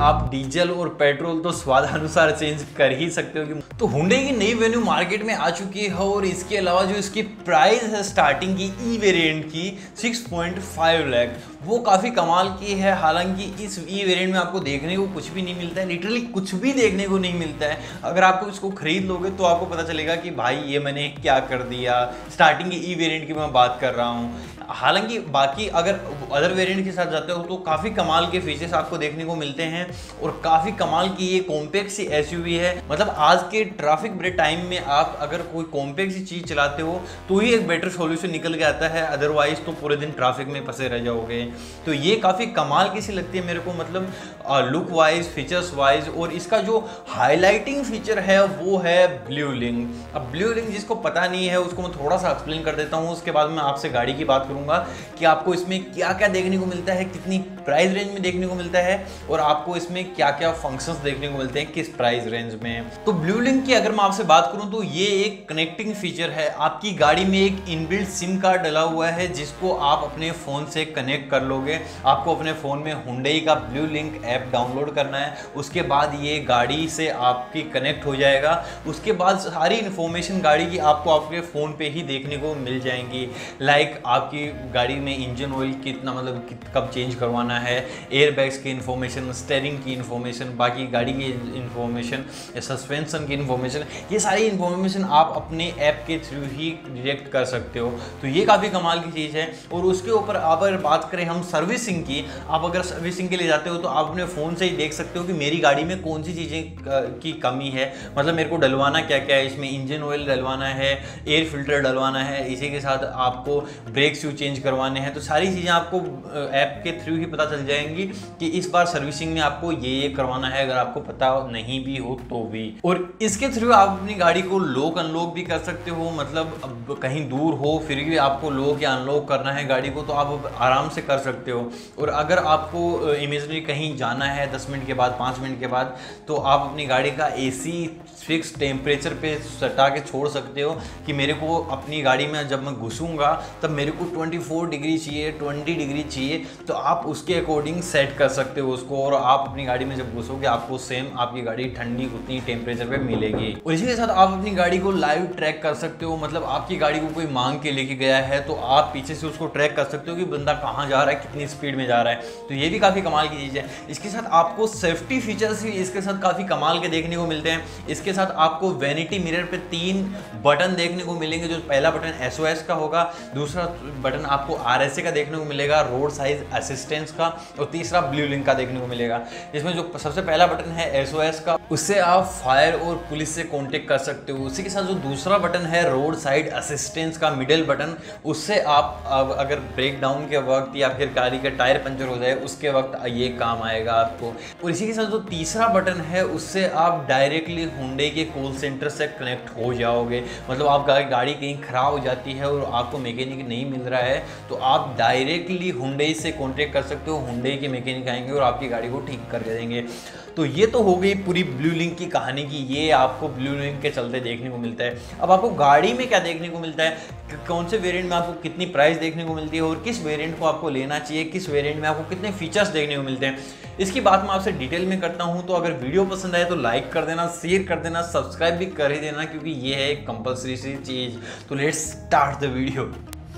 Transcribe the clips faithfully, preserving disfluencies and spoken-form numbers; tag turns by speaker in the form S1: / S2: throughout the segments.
S1: आप डीजल और पेट्रोल तो स्वादानुसार चेंज कर ही सकते हो। कि तो हुंडई की नई वेन्यू मार्केट में आ चुकी है और इसके अलावा जो इसकी प्राइस है स्टार्टिंग की ई वेरिएंट की सिक्स पॉइंट फाइव लाख, वो काफ़ी कमाल की है। हालांकि इस ई वेरिएंट में आपको देखने को कुछ भी नहीं मिलता है, लिटरली कुछ भी देखने को नहीं मिलता है। अगर आपको इसको खरीद लोगे तो आपको पता चलेगा कि भाई ये मैंने क्या कर दिया। स्टार्टिंग की ई वेरिएंट की मैं बात कर रहा हूँ। हालांकि बाकी अगर अदर वेरिएंट के साथ जाते हो तो काफ़ी कमाल के फीचर्स आपको देखने को मिलते हैं और काफ़ी कमाल की ये कॉम्पैक्ट सी एसयूवी है। मतलब आज के ट्रैफिक ब्रेक टाइम में आप अगर कोई कॉम्पैक्ट सी चीज़ चलाते हो तो ही एक बेटर सॉल्यूशन निकल के आता है, अदरवाइज तो पूरे दिन ट्रैफिक में फंसे रह जाओगे। तो ये काफ़ी कमाल की सी लगती है मेरे को, मतलब लुक वाइज, फीचर्स वाइज। और इसका जो हाईलाइटिंग फीचर है वो है ब्लू लिंक। अब ब्लू लिंक जिसको पता नहीं है उसको मैं थोड़ा सा एक्सप्लेन कर देता हूँ, उसके बाद मैं आपसे गाड़ी की बात करूँगा कि आपको इसमें क्या क्या देखने को मिलता है, कितनी प्राइस रेंज में देखने को मिलता है और आपको इसमें क्या क्या फंक्शंस देखने को मिलते हैं किस प्राइस रेंज में। तो ब्लू लिंक की अगर मैं आपसे बात करूं तो ये एक कनेक्टिंग फीचर है। आपकी गाड़ी में एक इनबिल्ट सिम कार्ड डला हुआ है जिसको आप अपने फ़ोन से कनेक्ट कर लोगे। आपको अपने फ़ोन में हुंडई का ब्लू लिंक ऐप डाउनलोड करना है, उसके बाद ये गाड़ी से आपकी कनेक्ट हो जाएगा। उसके बाद सारी इन्फॉर्मेशन गाड़ी की आपको आपके फ़ोन पे ही देखने को मिल जाएंगी। लाइक आपकी गाड़ी में इंजन ऑयल कितना, मतलब कब चेंज करवाना है, एयर बैग्स की इन्फॉर्मेशन, स्टेयरिंग की इन्फॉर्मेशन, बाकी गाड़ी की इन्फॉर्मेशन, सस्पेंशन की इन्फॉर्मेशन, ये सारी इन्फॉर्मेशन आप अपने ऐप के थ्रू ही डायरेक्ट कर सकते हो। तो ये काफ़ी कमाल की चीज़ है। और उसके ऊपर आप अगर बात करें हम सर्विसिंग की, आप अगर सर्विसिंग के लिए जाते हो तो आप अपने फ़ोन से ही देख सकते हो कि मेरी गाड़ी में कौन सी चीज़ें की कमी है, मतलब मेरे को डलवाना क्या क्या है। इसमें इंजन ऑयल डलवाना है, एयर फिल्टर डलवाना है, इसी के साथ आपको ब्रेक शू चेंज करवाने हैं। तो सारी चीज़ें आपको ऐप के थ्रू ही पता चल जाएंगी कि इस बार सर्विसिंग में आपको ये ये करवाना है, अगर आपको पता नहीं भी हो तो भी। और इसके थ्रू आप अपनी गाड़ी को लॉक अनलॉक भी कर सकते हो, मतलब अब कहीं दूर हो फिर भी आपको लॉक या अनलॉक करना है गाड़ी को तो आप आराम से कर सकते हो। और अगर आपको इमेजिनरी कहीं जाना है दस मिनट के बाद, पाँच मिनट के बाद, तो आप अपनी गाड़ी का एसी फिक्स टेम्परेचर पे सटा के छोड़ सकते हो कि मेरे को अपनी गाड़ी में जब मैं घुसूंगा तब मेरे को चौबीस डिग्री चाहिए, बीस डिग्री चाहिए, तो आप उसके अकॉर्डिंग सेट कर सकते हो उसको। और आप अपनी गाड़ी में जब घुसोगे आपको सेम आपकी गाड़ी ठंडी उतनी टेम्परेचर पे मिलेगी। और इसी के साथ आप अपनी गाड़ी को लाइव ट्रैक कर सकते हो, मतलब आपकी गाड़ी को कोई मांग के लेके गया है तो आप पीछे से उसको ट्रैक कर सकते हो कि बंदा कहाँ जा रहा है, कितनी स्पीड में जा रहा है। तो ये भी काफ़ी कमाल की चीज़ है। इसके साथ आपको सेफ्टी फीचर्स भी इसके साथ काफ़ी कमाल के देखने को मिलते हैं। इसके साथ आपको वैनिटी मिरर पे तीन बटन देखने को मिलेंगे। जो पहला बटन एस ओ एस का होगा, दूसरा बटन आपको आर एस ए का देखने को मिलेगा, रोड साइज असिस्टेंस का, और तीसरा ब्लू लिंक का देखने को मिलेगा। इसमें जो सबसे पहला बटन है एस ओ एस का, उससे आप फायर और पुलिस से कांटेक्ट कर सकते हो। उसी के साथ जो दूसरा बटन है रोड साइड असिस्टेंस का मिडिल बटन, उससे आप अगर ब्रेक डाउन के वक्त या फिर गाड़ी का टायर पंचर हो जाए उसके वक्त ये काम आएगा आपको। और इसी के साथ जो तीसरा बटन है उससे आप डायरेक्टली हुंडई के कॉल सेंटर से कनेक्ट हो जाओगे। मतलब आप गाड़ी कहीं खराब हो जाती है और आपको मैकेनिक नहीं मिल रहा है तो आप डायरेक्टली हुंडई से कांटेक्ट कर सकते हो। हुंडई के मैकेनिक आएंगे और आपकी गाड़ी को ठीक कर देंगे। तो ये तो हो गई पूरी ब्लू लिंक की कहानी की, ये आपको ब्लू लिंक के चलते देखने को मिलता है। अब आपको गाड़ी में क्या देखने को मिलता है, कौन से वेरिएंट में आपको कितनी प्राइस देखने को मिलती है और किस वेरिएंट को आपको लेना चाहिए, किस वेरिएंट में आपको कितने फीचर्स देखने को मिलते हैं, इसकी बात मैं आपसे डिटेल में करता हूं। तो अगर वीडियो पसंद आए तो लाइक कर देना, शेयर कर देना, सब्सक्राइब भी कर ही देना, क्योंकि ये है एक कंपल्सरी सी चीज़। तो लेट्स स्टार्ट द वीडियो।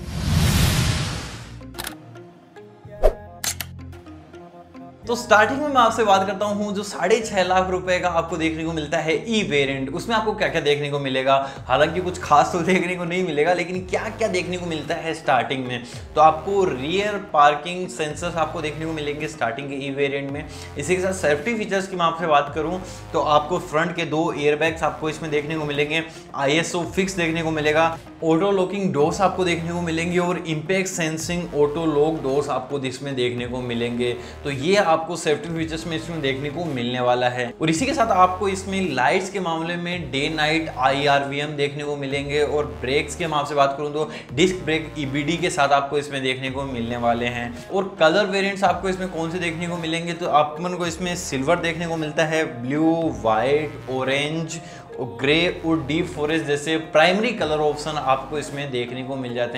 S1: तो स्टार्टिंग में मैं आपसे बात करता हूँ जो साढ़े छः लाख रुपए का आपको देखने को मिलता है ई वेरिएंट, उसमें आपको क्या क्या देखने को मिलेगा। हालांकि कुछ खास तो देखने को नहीं मिलेगा, लेकिन क्या क्या देखने को मिलता है स्टार्टिंग में, तो आपको रियर पार्किंग सेंसर्स आपको देखने को मिलेंगे स्टार्टिंग के ई वेरिएंट में। इसी के साथ सेफ्टी फीचर्स की मैं आपसे बात करूँ तो आपको फ्रंट के दो एयर बैग्स आपको इसमें देखने को मिलेंगे, आई एस ओ फिक्स देखने को मिलेगा, ऑटो लॉकिंग डोर्स आपको देखने को मिलेंगे और impact sensing auto lock doors आपको इसमें देखने को मिलेंगे। तो ये आपको सेफ्टी फीचर्स में इसमें देखने को मिलने वाला है। और इसी के साथ आपको इसमें लाइट्स के मामले में day night I R V M देखने को मिलेंगे। और ब्रेक्स की हम आपसे बात करूं तो disc brake E B D के साथ आपको इसमें देखने को मिलने वाले हैं। और कलर वेरिएंट्स आपको इसमें कौन से देखने को मिलेंगे, तो आपको को इसमें सिल्वर देखने को मिलता है, ब्लू, वाइट, ऑरेंज, ग्रे और डीप फॉरेस्ट जैसे प्राइमरी कलर ऑप्शन आपको इसमें देखने को मिल जाते हैं।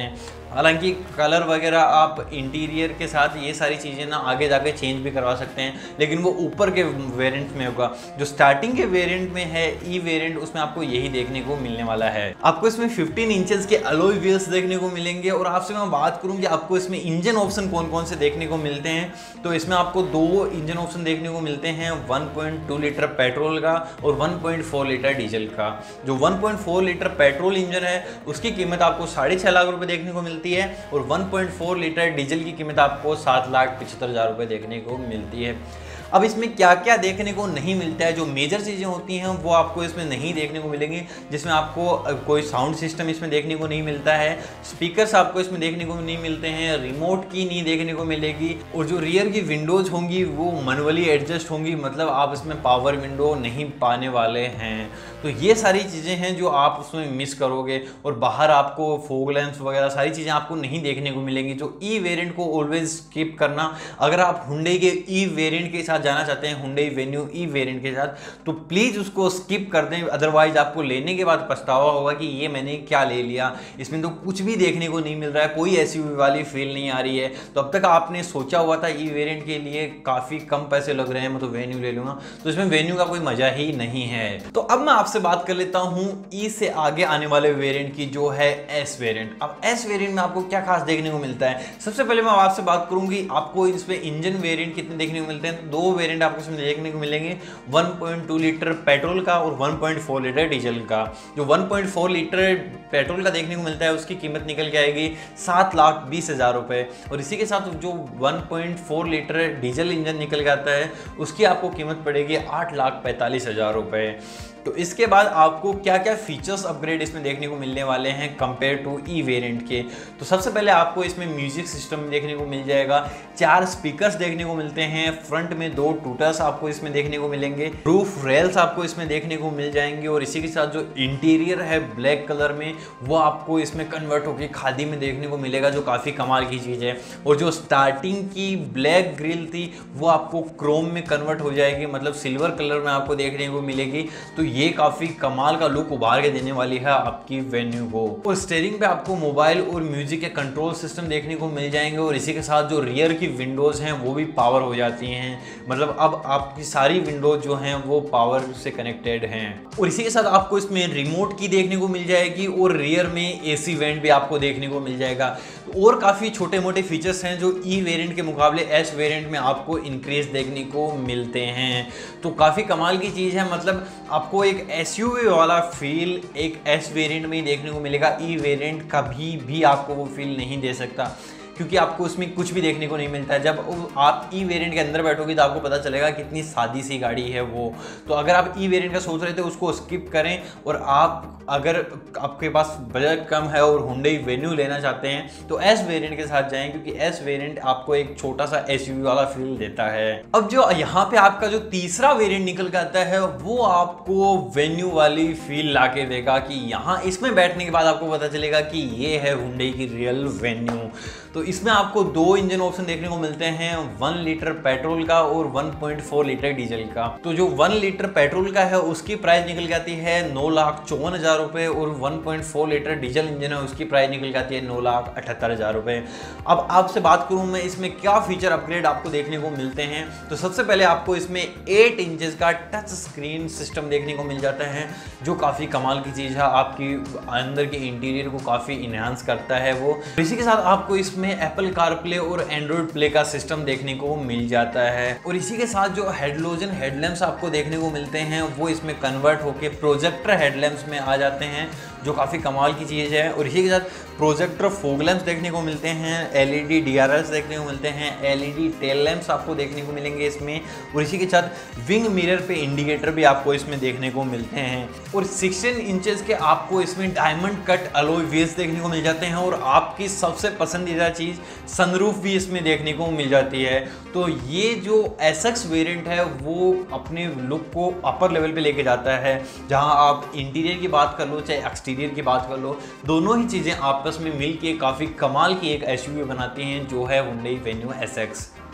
S1: हालांकि कलर वगैरह आप इंटीरियर के साथ ये सारी चीज़ें ना आगे जाके चेंज भी करवा सकते हैं, लेकिन वो ऊपर के वेरिएंट में होगा। जो स्टार्टिंग के वेरिएंट में है ई वेरिएंट, उसमें आपको यही देखने को मिलने वाला है। आपको इसमें फिफ्टीन इंचेस के अलॉय व्हील्स देखने को मिलेंगे। और आपसे मैं बात करूँ कि आपको इसमें इंजन ऑप्शन कौन कौन से देखने को मिलते हैं, तो इसमें आपको दो इंजन ऑप्शन देखने को मिलते हैं, one point two litre petrol का और one point four litre diesel का। जो one point four litre petrol engine है उसकी कीमत आपको साढ़े छः लाख रुपए देखने को मिलती है और one point four litre diesel की कीमत आपको सात लाख पचहत्तर हजार रुपए देखने को मिलती है। अब इसमें क्या क्या देखने को नहीं मिलता है, जो मेजर चीज़ें होती हैं वो आपको इसमें नहीं देखने को मिलेंगी, जिसमें आपको कोई साउंड सिस्टम इसमें देखने को नहीं मिलता है, स्पीकर्स आपको इसमें देखने को नहीं मिलते हैं, रिमोट की नहीं देखने को मिलेगी, और जो रियर की विंडोज़ होंगी वो मैनुअली एडजस्ट होंगी, मतलब आप इसमें पावर विंडो नहीं पाने वाले हैं। तो ये सारी चीज़ें हैं जो आप उसमें मिस करोगे। और बाहर आपको फोग लैंप्स वगैरह सारी चीज़ें आपको नहीं देखने को मिलेंगी। जो ई वेरिएंट को ऑलवेज स्किप करना। अगर आप हुंडई के ई वेरिएंट के साथ जाना चाहते हैं, हुंडई वेन्यू ई वेरिएंट के साथ, तो प्लीज़ उसको स्किप कर दें, अदरवाइज आपको लेने के बाद पछतावा होगा कि ये मैंने क्या ले लिया, इसमें तो कुछ भी देखने को नहीं मिल रहा है, कोई एसयूवी वाली फील नहीं आ रही है। तो अब तक आपने सोचा हुआ था ई वेरिएंट के लिए काफ़ी कम पैसे लग रहे हैं, मैं तो वेन्यू ले लूँगा, तो इसमें वेन्यू का कोई मजा ही नहीं है। तो अब मैं आपसे बात कर लेता हूँ ई से आगे आने वाले वेरिएंट की, जो है एस वेरिएंट। अब एस वेरिएंट में आपको क्या खास देखने को मिलता है। सबसे पहले मैं आपसे बात करूँगी आपको इसमें इंजन वेरिएंट कितने देखने को मिलते हैं। तो दो वेरिएंट आपको इसमें देखने को मिलेंगे, one point two litre petrol का और one point four litre diesel का। जो one point four litre petrol का देखने को मिलता है उसकी कीमत निकल के आएगी सात लाख बीस हजार रुपए, और इसी के साथ जो one point four litre diesel engine निकल के आता है उसकी आपको कीमत पड़ेगी आठ लाख पैंतालीस हजार रुपए। तो इसके बाद आपको क्या क्या फीचर्स अपग्रेड इसमें देखने को मिलने वाले हैं कंपेयर टू ई वेरिएंट के। तो सबसे पहले आपको इसमें म्यूजिक सिस्टम देखने को मिल जाएगा, चार स्पीकर्स देखने को मिलते हैं, फ्रंट में दो टूटर्स आपको इसमें देखने को मिलेंगे, रूफ रेल्स आपको इसमें देखने को मिल जाएंगे, और इसी के साथ जो इंटीरियर है ब्लैक कलर में वो आपको इसमें कन्वर्ट होकर खादी में देखने को मिलेगा, जो काफ़ी कमाल की चीज़ है। और जो स्टार्टिंग की ब्लैक ग्रिल थी वो आपको क्रोम में कन्वर्ट हो जाएगी, मतलब सिल्वर कलर में आपको देखने को मिलेगी। तो ये काफी कमाल का लुक उभार के देने वाली है आपकी वेन्यू को। और स्टीयरिंग पे आपको मोबाइल और म्यूजिक के कंट्रोल सिस्टम देखने को मिल जाएंगे, और इसी के साथ जो रियर की विंडोज हैं वो भी पावर हो जाती हैं, मतलब अब आपकी सारी विंडोज जो हैं वो पावर से कनेक्टेड हैं। और इसी के साथ आपको इसमें रिमोट की देखने को मिल जाएगी, और रियर में एसी वेंट भी आपको देखने को मिल जाएगा। और काफी छोटे मोटे फीचर्स हैं जो ई वेरिएंट के मुकाबले एस वेरिएंट में आपको इंक्रीज देखने को मिलते हैं। तो काफी कमाल की चीज है, मतलब आपको एक एसयूवी वाला फील एक एस वेरिएंट में ही देखने को मिलेगा। ई वेरिएंट कभी भी आपको वो फील नहीं दे सकता, क्योंकि आपको उसमें कुछ भी देखने को नहीं मिलता है। जब आप ई वेरिएंट के अंदर बैठोगे तो आपको पता चलेगा कितनी सादी सी गाड़ी है वो। तो अगर आप ई वेरिएंट का सोच रहे थे उसको स्किप करें, और आप अगर आपके पास बजट कम है और हुंडई वेन्यू लेना चाहते हैं तो एस वेरिएंट के साथ जाएं, क्योंकि एस वेरिएंट आपको एक छोटा सा एसयूवी वाला फील देता है। अब जो यहाँ पे आपका जो तीसरा वेरिएंट निकल के आता है वो आपको वेन्यू वाली फील ला के देगा, कि यहाँ इसमें बैठने के बाद आपको पता चलेगा कि ये है हुंडई की रियल वेन्यू। तो इसमें आपको दो इंजन ऑप्शन देखने को मिलते हैं, वन लीटर पेट्रोल का और one point four litre diesel का। तो जो वन लीटर पेट्रोल का है उसकी प्राइस निकल जाती है नौ लाख चौवन हजार रुपए, और one point four litre diesel engine है उसकी प्राइस निकल जाती है नौ लाख अठहत्तर हजार रुपए। अब आपसे बात करूं मैं इसमें क्या फीचर अपग्रेड आपको देखने को मिलते हैं, तो सबसे पहले आपको इसमें एट इंचेस का टच स्क्रीन सिस्टम देखने को मिल जाता है, जो काफी कमाल की चीज है, आपकी अंदर के इंटीरियर को काफी इनहांस करता है वो। इसी के साथ आपको इसमें एप्पल कारप्ले और एंड्रॉइड प्ले का सिस्टम देखने को मिल जाता है, और इसी के साथ जो हेडलोजन हेडलैम्प्स आपको देखने को मिलते हैं वो इसमें कन्वर्ट होके प्रोजेक्टर हेडलैम्प्स में आ जाते हैं, जो काफ़ी कमाल की चीज़ है। और इसी के साथ प्रोजेक्टर फोग लैंप्स देखने को मिलते हैं, एलईडी डीआरएल्स देखने को मिलते हैं, एलईडी टेल लैंप्स आपको देखने को मिलेंगे इसमें, और इसी के साथ विंग मिरर पे इंडिकेटर भी आपको इसमें देखने को मिलते हैं। और सिक्सटीन इंचेस के आपको इसमें डायमंड कट अलॉय व्हील्स देखने को मिल जाते हैं, और आपकी सबसे पसंदीदा चीज़ सनरूफ भी इसमें देखने को मिल जाती है। तो ये जो एसएक्स वेरिएंट है वो अपने लुक को अपर लेवल पे लेके जाता है, जहां आप इंटीरियर की बात कर लो चाहे एक्सटीरियर की बात कर लो, दोनों ही चीज़ें आपस में मिल के काफ़ी कमाल की एक एसयूवी बनाती हैं, जो है हुंडई वेन्यू एसएक्स।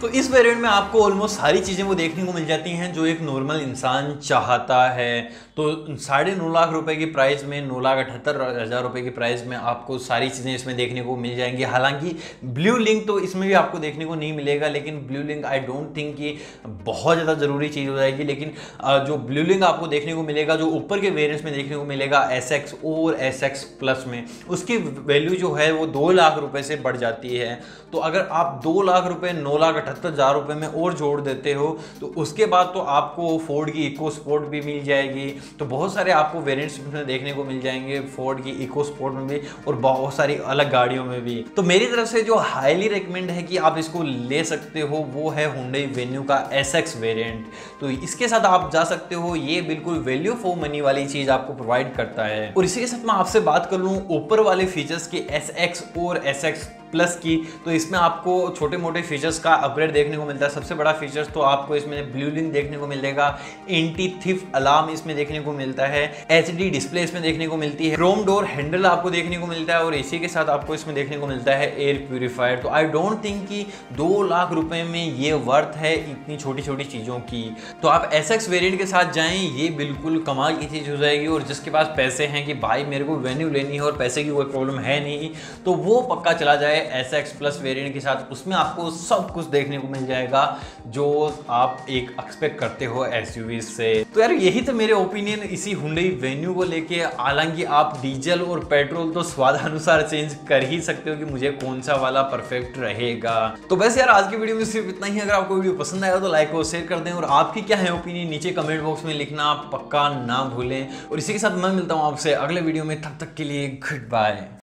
S1: तो इस वेरिएंट में आपको ऑलमोस्ट सारी चीज़ें वो देखने को मिल जाती हैं जो एक नॉर्मल इंसान चाहता है। तो साढ़े नौ लाख रुपए की प्राइस में, नौ लाख अठहत्तर हज़ार रुपए की प्राइस में आपको सारी चीज़ें इसमें देखने को मिल जाएंगी। हालांकि ब्लू लिंक तो इसमें भी आपको देखने को नहीं मिलेगा, लेकिन Blue Link I don't think कि बहुत ज़्यादा ज़रूरी चीज़ हो जाएगी। लेकिन जो ब्लू लिंक आपको देखने को मिलेगा, जो ऊपर के वेरिएंट्स में देखने को मिलेगा एस एक्स और एस एक्स प्लस में, उसकी वैल्यू जो है वो दो लाख रुपए से बढ़ जाती है। तो अगर आप दो लाख रुपए नौ लाख अठहत्तर हज़ार रुपए में और जोड़ देते हो तो उसके बाद तो आपको फोर्ड की इको स्पोर्ट भी मिल जाएगी। तो बहुत सारे आपको वेरिएंट्स में देखने को मिल जाएंगे फोर्ड की इको स्पोर्ट में भी और बहुत सारी अलग गाड़ियों में भी। तो मेरी तरफ से जो हाईली रिकमेंड है कि आप इसको ले सकते हो वो है हुंडई वेन्यू का एस एक्स वेरिएंट। तो इसके साथ आप जा सकते हो, ये बिल्कुल वैल्यू फॉर मनी वाली चीज आपको प्रोवाइड करता है। और इसी के साथ मैं आपसे बात कर लूँ ऊपर वाले फीचर्स के एस एक्स और एस एक्स प्लस की, तो इसमें आपको छोटे मोटे फीचर्स का अपग्रेड देखने को मिलता है। सबसे बड़ा फीचर्स तो आपको इसमें ब्लू लिंक देखने को मिलेगा, एंटी थिफ अलार्म इसमें देखने को मिलता है, एचडी डिस्प्ले इसमें देखने को मिलती है, क्रोम डोर हैंडल आपको देखने को मिलता है और इसी के साथ आपको इसमें देखने को मिलता है एयर प्यूरिफायर। तो आई डोंट थिंक कि दो लाख रुपए में ये वर्थ है इतनी छोटी छोटी चीज़ों की। तो आप एस एक्स वेरिएंट के साथ जाएं, ये बिल्कुल कमाल की चीज़ हो जाएगी। और जिसके पास पैसे हैं कि भाई मेरे को वेन्यू लेनी है और पैसे की कोई प्रॉब्लम है नहीं, तो वो पक्का चला जाए एस एक्स प्लस वेरिएंट के साथ। उसमें आपको सब कुछ देखने को मिल जाएगा जो आप एक एक्सपेक्ट करते हो एसयूवी से। तो यार यही तो मेरे ओपिनियन इसी हुंडई वेन्यू को लेके। हालांकि आप डीजल और पेट्रोल तो स्वादानुसार चेंज कर ही सकते हो कि मुझे कौन सा वाला परफेक्ट रहेगा। तो बस यार आज की वीडियो में सिर्फ इतना ही। अगर आपको वीडियो पसंद आया तो लाइक और शेयर कर दें और आपकी क्या है ओपिनियन नीचे कमेंट बॉक्स में लिखना पक्का ना भूलें। और इसी के साथ मैं मिलता हूँ आपसे अगले वीडियो में, तब तक के लिए गुड बाय।